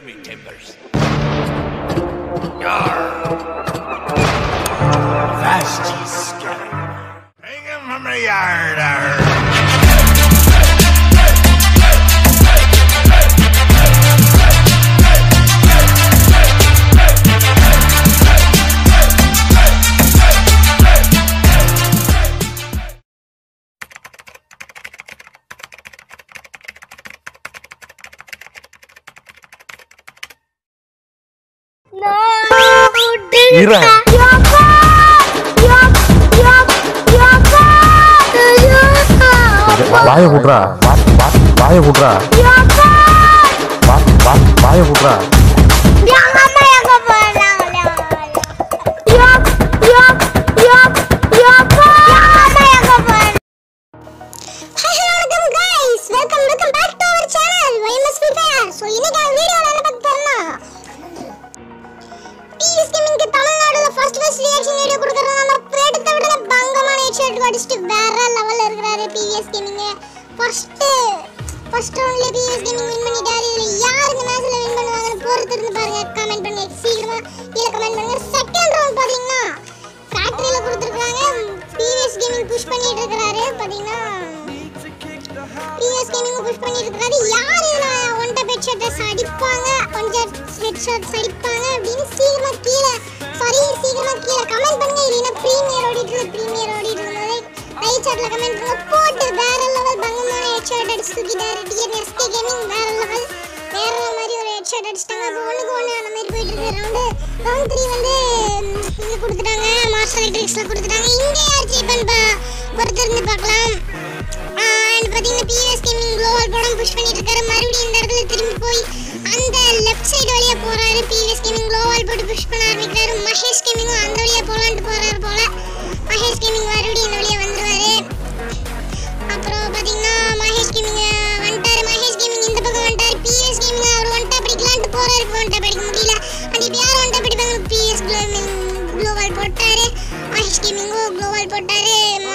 me timbers. Fast scatter. Hang him from the yard. Ira. Why Hudra? Why Hudra? Why Hudra? Welcome back to our channel. So இன்னைக்கு வீடியோல என்ன பத்தி தெரியுமா? PVSGAMING தமிழ்நாடுல first reaction video கொடுக்கறத நம்ம எடுத்த உடனே பங்கமான ஹெட்ஷாட் அடிச்சிட்டு வேற லெவல்ல இருக்காரு PVSGAMING. ஃபர்ஸ்ட் ரவுண்ட்ல PVSGAMING வின் பண்ணிட்டாரு. இதுல யார் இந்த மேட்ச்ல வின் பண்ணுவாங்கன்னு பொறுத்து இருந்து பாருங்க. கமெண்ட் பண்ணுங்க. சீக்கிரமா கீழ கமெண்ட் பண்ணுங்க. செகண்ட் ரவுண்ட் பாத்தீங்கன்னா ஃபேக்டரியில கொடுத்திருக்காங்க. PVSGAMING புஷ் பண்ணிட்டு இருக்காரு. பாத்தீங்கன்னா PVSGAMING புஷ் பண்ணிட்டு இருக்காரு. யார் இதுல ஒன் டாப் ஹெட்ஷாட்ஸ் அடிப்பாங்க, கொஞ்சம் ஹெட்ஷாட்ஸ் அடிப்பாங்க அப்படினு சீக்கிரமா கீழ கமெண்ட் பண்ணுங்க. இல்லனா பிரீமியர் ஓடிட்டு ரைட் சாட்ல கமெண்ட் பண்ணுங்க. போட்டு வேற லெவல் பங்கமான ஹெட்ஷாட் அடிச்சு தூக்கிட்டாரு DNSK கேமிங். வேற மாதிரி ஒரு ஹெட்ஷாட் அடிச்சிட்டாங்க. அப்ப ஒண்ணுக்கு ஒண்ணு அந்த மாதிரி போயிட்டு இருக்கு. ரவுண்ட் 3 வந்து இங்க கொடுத்துட்டாங்க. மாஸ்டர் எலக்ட்ரிக்ஸ்ல கொடுத்துட்டாங்க. இங்க யார் ஜெயிப்பான்னு பொறுத்து இருந்து பார்க்கலாம். அண்ட் பாத்தீங்கன்னா PVSGAMING குளோபல் படம் புஷ் பண்ணிட்டு இருக்காரு. மறுபடியும் இந்த இடத்துல திரும்பி போய் அந்த லெஃப்ட் சைடு வழியா போறாரு. PVSGAMING குளோபல் போட்டு புஷ் பண்ண ஆரம்பிக்கிறாரு. மகேஷ் கேமிங் அந்த வழியா போலான்னு போறாரு போல. மகேஷ் கேமிங் மறுபடியும் இந்த வழியா வந்துருவாரு. அப்புறம் பாத்தீங்கன்னா மகேஷ் கேமிங் வந்துட்டாரு. மகேஷ் கேமிங் இந்த பக்கம் வந்துட்டாரு. PVSGAMING அவர் ஒன் டாப் அடிக்கலாம்னு போறாரு. ஒன் டாப் அடிக்க முடியல. அண்ட் இப்போ யார் ஒன் டாப் அடிப்பாங்க? PVSGAMING குளோபல் போட்டாரு. மகேஷ் கேமிங் குளோபல் போட்டாரு.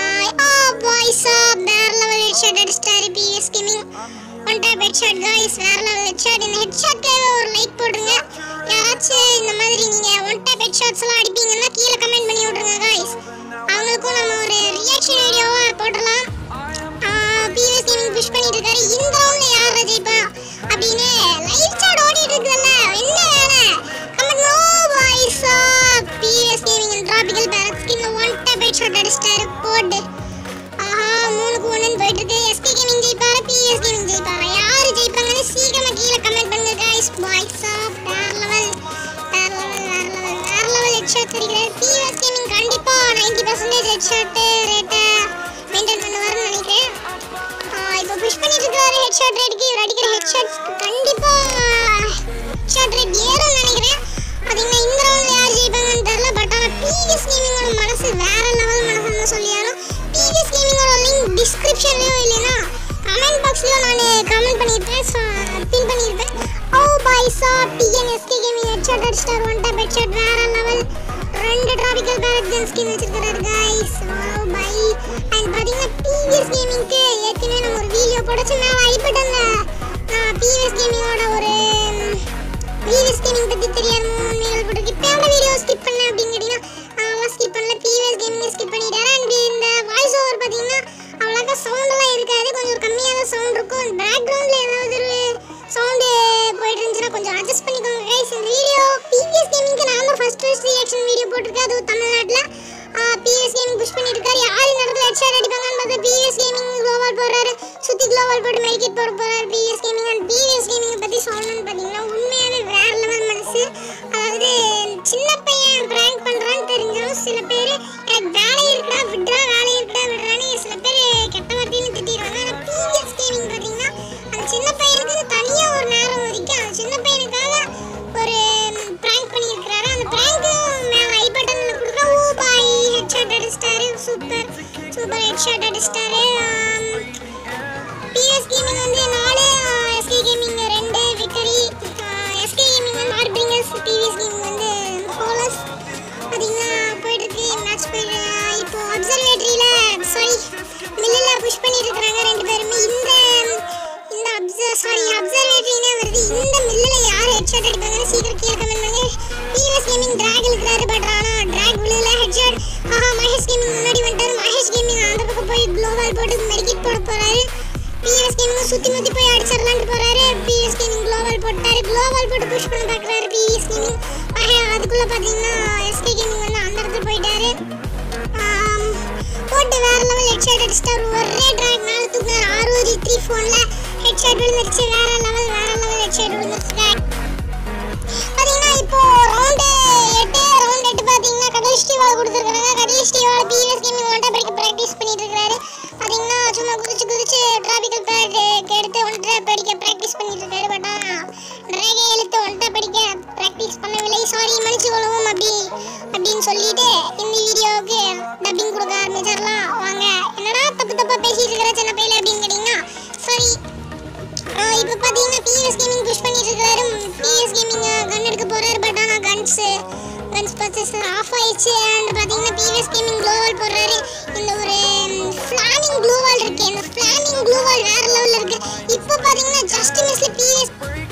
பாய்ஸா வேற லெவல் ஹெட்ஷாட் அடிச்சிட்டாரு PVSGAMING. One tap headshot guys, வேற லெவல் ஹெட்ஷாட். இந்த ஹெட்ஷாட்க்கு ஒரு லைக் போடுங்க. யாராச்சும் இந்த மாதிரி நீங்க ஒன் டாப் ஹெட்ஷாட்ஸ் எல்லாம் அடிப்பீங்கன்னா கீழ கமெண்ட் பண்ணி விடுங்க गाइस. அவங்களுக்கும் நம்ம ஒரு ரியாக்ஷன் வீடியோவா போடலாம். PVSGAMING புஷ் பண்ணிட்டு இருக்காரு. இந்த ரவுண்ட்ல யார் ஜெயிப்பா அப்படினே லைவ் சாட் ஓடிட்டு இருக்குல்ல. என்ன வேணா கமெண்ட் நோ பாய்ஸா. PVSGAMING tropical parrot skin one tap headshot அடிச்சிட்டாரு. போடு. ஆஹா 3க்கு 1ன்னு போயிட்டு இருக்கு. SK கேமிங் ஜெயிப்பாரா PVSGAMING ஜெயிப்பாரா? யார் ஜெயிப்பாங்கன்னு சீக்கிரமா கீழ கமெண்ட் பண்ணுங்க गाइस. பாய்ஸா வேற லெவல் ஹெட்ஷாட் அடிக்கிறாரு. PVSGAMING கண்டிப்பா 90% ஹெட்ஷாட் ரேட்ட மெயின்டைன் பண்ணுவாருன்னு நினைக்கிறேன். இப்போ புஷ் பண்ணிட்டு இருக்காரு ஹெட்ஷாட் ரேட்டுக்கு. இவர் அடிக்கிற ஹெட்ஷாட்ஸ் கண்டிப்பா ஹெட்ஷாட் ரேட் ஏறும்னு நினைக்கிறேன். பாத்தீங்கன்னா இந்த ரவுண்ட்ல யார் ஜெயிப்பாங்கன்னு தெரியல. பட் ஆனா PVSGAMINGோட மனசு வேற லெவல் மனசுன்னு சொல்லியாலும் PVSGAMINGோட லிங்க் டிஸ்கிரிப்ஷன்லயும் இல்லைனா கமெண்ட் பாக்ஸ்லயும் நான் கமெண்ட் பண்ணியிருப்பேன், பின் பண்ணியிருப்பேன். ஓ பாய்ஸா PNSK கேமிங் ஹெட்ஷாட் அடிச்சிட்டார். ஒன் டாப் ஹெட்ஷாட் வேற level. 2 tropical parrot gun skin வச்சிருக்காரு गाइस. Oh bye. அண்ட் பாத்தீங்கன்னா PVSGAMINGக்கு ஏற்கனவே நம்ம ஒரு வீடியோ போடச்சு. மேல ஐ பட்டன்ல PVSGAMINGோட ஒரு PVSGAMING பத்தி தெரியாத உண்மைகள் போட்டுருக்கு. இப்போ அந்த வீடியோ ஸ்கிப் பண்ண அப்படின்னு கேட்டீங்கன்னா நான் ஸ்கிப் பண்ணல. PVSGAMING ஸ்கிப் பண்ணிட்டாரு. அண்ட் இந்த வாய்ஸ் ஓவர் பாத்தீங்கன்னா அவ்வளோக்கா சவுண்ட் எல்லாம் இருக்காது. கொஞ்சம் கம்மியாக தான் சவுண்ட் இருக்கும். பேக்ரவுண்ட்ல ஏதாவது ஒரு சவுண்டு போயிட்டு இருந்துச்சுன்னா கொஞ்சம் அட்ஜஸ்ட் பண்ணிக்கோங்க गाइस. இந்த வீடியோ PVSGAMINGக்கு நான் தான் ஃபர்ஸ்ட் ரியாக்ஷன் வீடியோ போட்டிருக்கேன். அது தமிழ்நாட்டில் PVSGAMING புஷ் பண்ணிட்டு இருக்காரு. யார் இந்த இடத்துல ஹெட்ஷாட் அடிப்பாங்கன்னு பார்த்தா PVSGAMING குளோபல் போடுறாரு. சுற்றி குளோபல் போட்டு மெடிக்கெட் போட போறாரு PVSGAMING. அண்ட் PVSGAMING பற்றி சொல்லணும்னு பார்த்தீங்கன்னா உண்மையாகவே வேற லெவல் மனசு. அதாவது சின்ன பையன் பிராங்க் பண்ணுறான்னு தெரிஞ்சாலும் சில பேர் எனக்கு வேலை இருக்குடா விடுறான்னு சில பேர் கெட்ட வார்த்தைன்னு திட்டிடுவாங்க. ஆனால் PVSGAMING பார்த்தீங்கன்னா அந்த சின்ன பையனுக்கு தனியாக ஒரு நேரம் ஒதுக்கி அந்த சின்ன பையனுக்காக ஒரு பிராங்க் பண்ணியிருக்கிறாரு. அந்த பிராங்க்கும் மேலே ஐ பட்டனில் கொடுக்குற ஓ பாய் ஹெட்ஷாட் அடிச்சிட்டாரு. சூப்பர் ஹெட்ஷாட் அடிச்சிட்டாரு. PVSGAMING வந்து 4, SK gaming 2 victory. SK gaming வந்து ஆர்பிங்கர்ஸ், PVSGAMING வந்து ஃபோலஸ். பார்த்தீங்கன்னா போயிட்டு இருக்கு மேட்ச். போயிட்டு இப்போ அப்சர்வேட்டரியில மில்லில் புஷ் பண்ணிட்டு இருக்கிறாங்க 2 பேருமே. இந்த அப்சர்வேட்டரினே வருது. இந்த மில்லில் யார் ஹெட்ஷாட் சுத்தி முத்தி போய் அடிச்சிரலாம்னு போறாரு. PVS Gaming குளோபல் போட்டாரு. குளோபல் போட்டு புஷ் பண்ண பார்க்கறாரு PVS Gaming. அதுக்குள்ள பாத்தீங்கன்னா SK Gaming வந்து அந்த இடத்துல போயிட்டாரு. போட்டு வேற லெவல் ஹெட்ஷாட் அடிச்சாரு. ஒரே டிராக் மேல தூக்குனாரு. ROG3 போன்ல ஹெட்ஷாட் விழுந்துருச்சு. வேற லெவல் ஹெட்ஷாட் விழுந்துருச்சு. பாத்தீங்கன்னா இப்போ ரவுண்ட் 8 பாத்தீங்கன்னா கடைசி டீவால கொடுத்துருக்காங்க. கடைசி டீவால PVS Gaming ஒன்டா படிக்க பிராக்டிஸ் பண்ணிட்டு இருக்காரு. பாத்தீங்கன்னா சும்மா குதிச்சு டிராபிக்கல் பேட் எடுத்து ஒன்டா படிக்க பிராக்டிஸ் பண்ணிட்டு இருக்காரு. பட் டிராகே எழுத்து ஒன்டா படிக்க பிராக்டிஸ் பண்ணவில்லை. சாரி மன்னிச்சுக்கொள்ளவும் அப்படின்னு சொல்லிட்டு இந்த வீடியோவுக்கு டப்பிங் கொடுக்க ஆரம்பிச்சிடலாம் வாங்க. என்னடா தப்பா பேசிட்டு இருக்கிற சின்ன பையில அப்படின்னு கேட்டீங்கன்னா சரி. இப்போ பாத்தீங்கன்னா PVS Gaming புஷ் பண்ணிட்டு இருக்காரு. PVS Gaming கன் எடுக்க போறாரு. பட் ஆனா கன்ஸ் பர்ச்சேஸ் ஆஃப் ஆயிடுச்சு. அண்ட் பாத்தீங்கன்னா PVS Gaming குளோவால் போடுறாரு. இந்த ஒரு ஃப்ளாமிங் குளோவால் இருக்கு. இந்த ஃப்ளாமிங் குளோவால் வேற லெவல்ல இருக்கு. இப்போ பாத்தீங்கன்னா ஜஸ்ட் மிஸ்ல PVS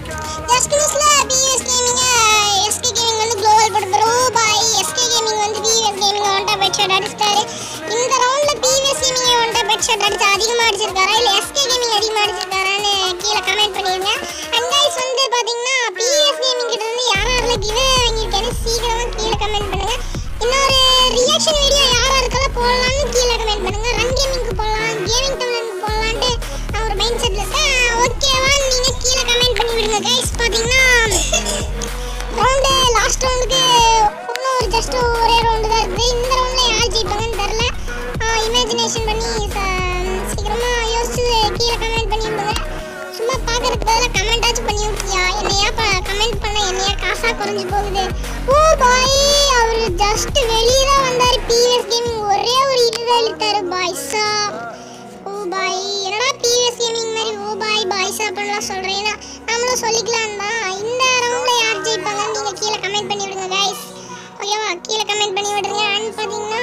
Gaming SK Gaming வந்து குளோவால் போட்டு ப்ரோ பாய் SK Gaming வந்து PVS Gaming one tap head shot அடிச்சாரு. இந்த ரவுண்ட்ல PVS Gaming one tap head shot அடிச்சு அதிகமா அடிச்சிருக்காரா இல்ல SK Gaming அதிகமா அடிச்சிருக்காரான்னு கீழ கமெண்ட் பண்ணிருங்க. அண்ட் गाइस வந்து பாத்தீங்கன்னா PVS Gaming கிட்ட இருந்து யாரால கிவே வாங்கிருக்காரு சீக்கிரமா கீழ கமெண்ட் பண்ணுங்க. இன்னொரு ரியாக்ஷன் வீடியோ யாராருக்கெல்லாம் போடலாம்னு கீழ கமெண்ட் பண்ணுங்க. ரன் கேமிங்க்கு போடலாம், கேமிங் தமிழ்நாடு போடலாம்னு நான் ஒரு மைண்ட் செட்ல இருக்கேன். ஓகேவா நீங்க கீழ கமெண்ட் பண்ணி விடுங்க गाइस. பாத்தீங்கன்னா ரவுண்ட் லாஸ்ட் ரவுண்டுக்கு இன்னும் ஜஸ்ட் ஒரே ரவுண்ட் தான் இருக்கு. இந்த ரவுண்ட்ல யார் ஜெயிப்பாங்கன்னு தெரியல. இமேஜினேஷன் பண்ணி சீக்கிரமா யோசிச்சு கீழே கமெண்ட் பண்ணி விடுங்க. சும்மா பார்க்கறதுக்கு பதிலாக கமெண்டாச்சும் பண்ணி விட்டியா? என்னையா கமெண்ட் பண்ண என்னையா காசா குறைஞ்சு போகுது. ஓ பாய் அவர் ஜஸ்ட் வெளியே தான் வந்தார். PVS Gaming ஒரே ஒரு இதுதான் இழுத்தாரு பாய்ஸா. ஓ பாய் என்னடா PVS Gaming மாதிரி ஓ பாய்ஸா பண்ணலாம் சொல்றேன்னா நம்மளும் சொல்லிக்கலாம் தான். இந்த ரவுண்ட்ல யார் ஜெயிப்பாங்கன்னு நீங்க கீழே கமெண்ட் பண்ணி விடுங்க गाइस. ஓகேவா கீழே கமெண்ட் பண்ணி விடுங்க. அண்ட் பாத்தீங்கன்னா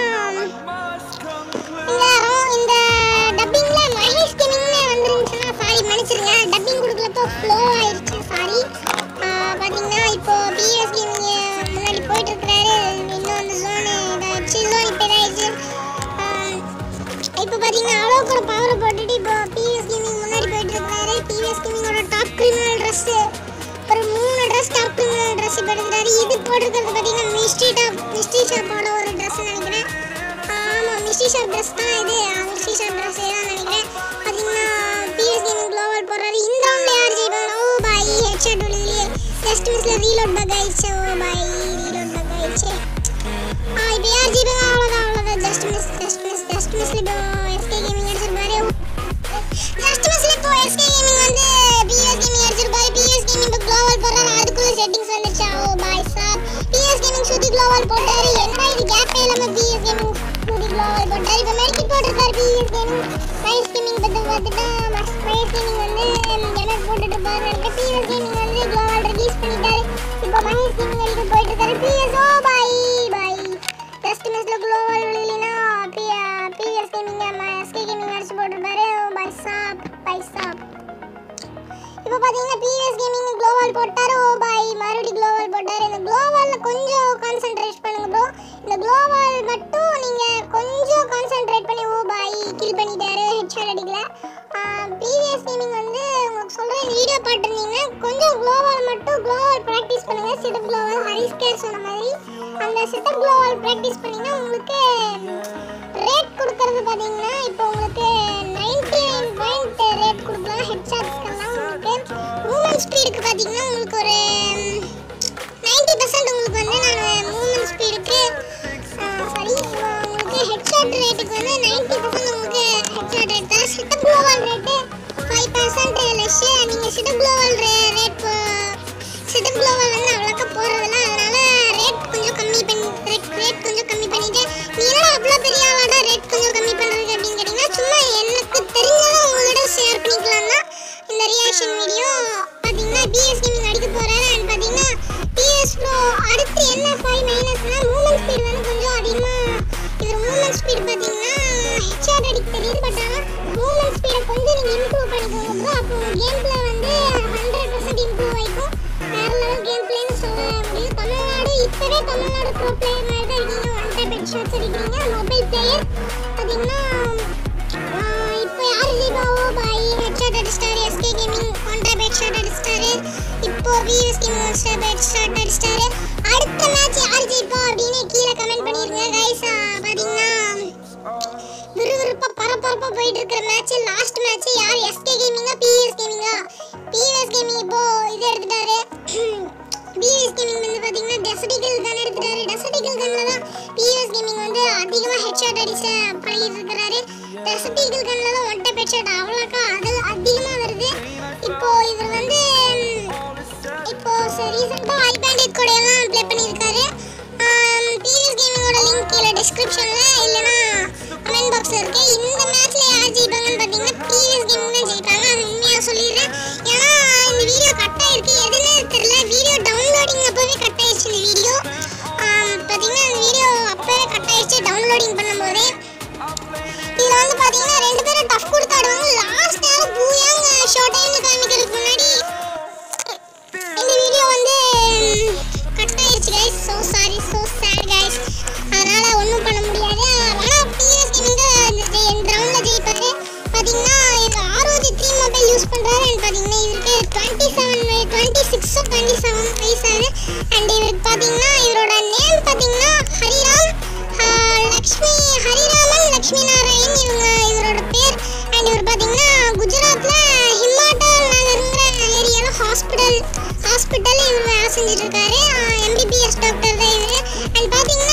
இந்த டப்பிங்ல மகேஷ் கேமிங்னு வந்துருந்துச்சுன்னா சாரி மன்னிச்சிருங்க. டப்பிங் கொடுக்கலப்போ ஃப்ளோ ஆயிடுச்சு சாரி. பாத்தீங்கன்னா இப்போ PVS Gaming முன்னாடி போயிட்டு இருக்கிறாரு. இன்னும் அந்த ஜோனு ஜோன் இப்போ இதாயிடுச்சு. இப்போ பாத்தீங்கன்னா அளவுக்கு ஒரு பவரை போட்டுட்டு இப்போ PVS Gaming முன்னாடி போயிட்டு இருக்கிறாரு. PVS Gamingோட டாப் கிரிமினல் ட்ரெஸ் ஒரு 3 ட்ரெஸ் டாப் கிரிமினல் ட்ரெஸ் இப்போ எடுக்கிறாரு. இது போட்டிருக்கிறது பாத்தீங்கன்னா மிஸ்ட்ரி ஷாப்போட ஒரு ட்ரெஸ் நினைக்கிறேன். ஆமா மிஸ்ட்ரி ஷாப் ட்ரெஸ் தான் இது. மிஸ்ட்ரி ஷாப் ட்ரெஸ் தான் நினைக்கிறேன். பாத்தீங்கன்னா PVS Gaming குளோபல் போறாரு. இந்த ரவுண்ட்ல யார் ஜெயிப்பாங்க? ஓ பாய் ஹெட்ஷாட் விழுதுலயே ஜஸ்ட் மிஸ்ல ரீலோட் பக் ஆயிடுச்சு. ஓ பாய் ரீலோட் பக் ஆயிடுச்சு. இப்போ யார் ஜெயிப்பாங்க? அவ்வளவுதான் ஜஸ்ட் மிஸ்ல இப்போ SK Gaming அடிச்சிருப்பாரு. ஜஸ்ட் மிஸ்ல இப்போ SK Gaming வந்து PVS Gaming அடிச்சிருப்பாரு. PVS Gaming இப்போ குளோபல் போறாரு. அதுக்குள்ள செட்டிங்ஸ் வந்துச்சு. Oh boy sir PVS Gaming சுத்தி குளோபல் போட்டாரு. என்ன இது கேப் இல்லாம PVS Gaming சுத்தி குளோபல் போட்டாரு. இப்போ மெடிக்கெட் போட்டுருக்காரு PVS Gaming. மகேஷ் Gaming பத்தி பார்த்துட்டா மகேஷ் Gaming வந்து எமர் போட்டுட்டு இருப்பாரு. PVS Gaming வந்து குளோபல் ரிலீஸ் பண்ணிட்டாரு. இப்போ மகேஷ் Gaming அடிக்க போயிட்டு இருக்காரு. PVS ஓ பாய் ஜஸ்ட் மிஸ்ல குளோபல் விழுலினா PVS Gaming SK Gaming அடிச்சு போட்டுருப்பாரு. ஓ பாய் சாப் இப்போ பாத்தீங்கன்னா PVS Gaming குளோபல் போட்டாரு. ஓ பாய் மறுபடியும் குளோபல் போட்டாரு. இந்த குளோபல்ல கொஞ்சம் கான்சென்ட்ரேட் பண்ணுங்க ப்ரோ. இந்த குளோபல் மட்டும் நீங்க கொஞ்சம் கான்சென்ட்ரேட் பண்ணி ஓ பாய் கில் பண்ணிட்டாரு. ஹெட்ஷாட் அடிக்கல. PVS Gaming வந்து உங்களுக்கு சொல்றேன் இந்த வீடியோ பார்த்துருந்தீங்கன்னா கொஞ்சம் குளோபல் ப்ராக்டிஸ் பண்ணுங்க. செட்டப் குளோபல் ஹரிஸ்கேர் சொன்ன மாதிரி அந்த செட்டப் குளோபல் ப்ராக்டிஸ் பண்ணீங்கன்னா உங்களுக்கு ரேட் கொடுக்கறது பாத்தீங்கன்னா இப்போ உங்களுக்கு 99 பாயிண்ட் ரேட் கொடுக்கலாம். ஹெட்ஷாட்ஸ்க்கெல்லாம் உங்களுக்கு மூவ்மெண்ட் ஸ்பீடுக்கு பாத்தீங்கன்னா உங்களுக்கு ஒரு 90% உங்களுக்கு வந்து நான் மூவ்மெண்ட் ஸ்பீடுக்கு சாரி உங்களுக்கு ஹெட்ஷாட் ரேட்டுக்கு வந்து 90% உங்களுக்கு ஹெட்ஷாட் ரேட் தான். Setup global rate 5% less. நீங்க setup global rate setup global வந்து அவ்வளோக்கா போறதில்ல. அதனால ரேட் கொஞ்சம் கம்மி பண்ணிட்டு நீ என்னடா அவ்வளோ பெரிய ஆளாடா ரேட் கொஞ்சம் கம்மி பண்ணுறதுக்கு அப்படின்னு கேட்டிங்கன்னா சும்மா எனக்கு தெரிஞ்சதை உங்களோட ஷேர் பண்ணிக்கலாம் தான் இந்த ரியாக்ஷன் வீடியோ. பார்த்தீங்கன்னா PVS Gaming அடிக்க போகிறாரு. அண்ட் பார்த்தீங்கன்னா PS Pro அடுத்து என்ன 5 மைனஸ்னா மூவ்மெண்ட் ஸ்பீடு வந்து கொஞ்சம் அதிகமாக இது மூவ்மெண்ட் ஸ்பீடு பார்த்தீங்கன்னா ஹெட்ஷாட் அடிக்க தெரியுது. பட் ஆனால் மூவ்மெண்ட் ஸ்பீடை கொஞ்சம் நீங்கள் இம்ப்ரூவ் பண்ணிக்கோங்க ப்ரோ. அப்போ கேம் பிளே வந்து 100% இம்ப்ரூவ் ஆகிக்கும். வேறு லெவல் கேம் பிளேன்னு சொல்ல முடியும். தமிழ்நாடு ப்ரோ பிளேயர் மாதிரி தான் இருக்கீங்க. ஒன் டைப் ஹெட்ஷாட்ஸ் அடிக்கிறீங்க. மொபைல் பிளேயர் பார்த்தீங்கன்னா இப்போ யார் ஜெயிப்பா? ஓ பாய் ஹெட்ஷாட் அடிச்சிட்டாரு. SK ஹெட்ஷாட் அடிச்சிட்டாரு. இப்போ PVSGAMING ஸ்டெப் ஹெட்ஷாட் அடிச்சிட்டாரு. அடுத்த மேட்ச் யார் ஜெயிப்பா அப்படின்னு கீழே கமெண்ட் பண்ணிருங்க गाइस. பாத்தீங்கன்னா விறுவிறுப்பா பரபரப்பா போயிட்டு இருக்கிற மேட்ச், லாஸ்ட் மேட்ச் யார் SK கேமிங்கா PVSGAMINGா? PVSGAMING இப்போ இது எடுத்துட்டாரு. PVSGAMING வந்து பாத்தீங்கன்னா டெசர்டிகல் கன் எடுத்துட்டாரு. டெசர்டிகல் கன்ல தான் PVSGAMING வந்து அதிகமா ஹெட்ஷாட் அடிச்சு பண்ணிட்டு இருக்காரு. டெசர்டிகல் கன்ல தான் ஒன் டேப் ஹெட்ஷாட் அவ்வளோக்கா அது அதிகமா வருது. இப்போ இவர் வந்து இப்போ ரீசெண்டா ஐபேண்டிட் கூட எல்லாம் ப்ளே பண்ணியிருக்காரு. PVSGAMINGோட லிங்க் கீழே டிஸ்கிரிப்ஷன்ல இல்லைன்னா கமெண்ட் பாக்ஸ்ல இருக்கு. இந்த மேட்ச்ல யார் ஜெயிப்பாங்கன்னு பாத்தீங்கன்னா PVSGAMING தான் ஜெயிப்பாங்க. அது உண்மையா சொல்லிடுறேன். ஏன்னா இந்த வீடியோ கட் ஆயிருக்கு, எதுன்னு தெரியல. வீடியோ டவுன்லோடிங் அப்பவே கட் ஆயிடுச்சு. இந்த வீடியோ பாத்தீங்கன்னா இந்த வீடியோ அப்பவே கட் ஆயிடுச்சு டவுன்லோடிங் பண்ணும்போதே. இதுல வந்து பாத்தீங்கன்னா ரெண்டு பேரும் டஃப் கொடுத்தாடுவாங்க. லாஸ்ட் நேரம் பூயாங்க ஷார்ட் டைம்ல காமிக்கிறதுக்கு முன்னாடி இந்த வீடியோ வந்து கட் ஆயிடுச்சு guys. So sorry, so sad guys. அதனால ஒண்ணும் பண்ண முடியாது. ஆனா PVSGAMING இந்த ரவுண்ட்ல ஜெயிப்பாரு. பாத்தீங்கன்னா இது ROG 3 மொபைல் யூஸ் பண்றாரு. அண்ட் பாத்தீங்கன்னா இவருக்கு 26 வயசாகுது. அண்ட் இவருக்கு பாத்தீங்கன்னா இவரோட நேம் பாத்தீங்கன்னா ஹரிராமன் லக்ஷ்மி நாராயண் இவரோட பேர். அண்ட் இவர் பாத்தீங்கன்னா குஜராத்ல ஹிமாட்டல் நகர்ங்கிற ஏரியால ஹாஸ்பிட்டல் இவர் வேலை செஞ்சுட்டு இருக்காரு. MBBS டாக்டர் தான் இவரு. அண்ட் பாத்தீங்கன்னா